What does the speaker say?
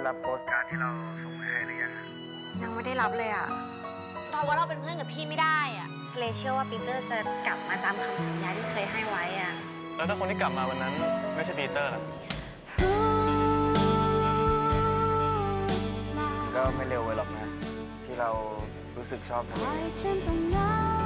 รับโปสการ์ดที่เราส่งไปให้หรือยังยังไม่ได้รับเลยอ่ะเราว่าเราเป็นเพื่อนกับพี่ไม่ได้อ่ะเลยเชื่อว่าปีเตอร์จะกลับมาตามคำสัญญาที่เคยให้ไว้อ่ะแล้วถ้าคนที่กลับมาวันนั้นไม่ใช่ปีเตอร์ล่ะก็ไม่เร็วไปหรอกนะที่เรารู้สึกชอบเธอ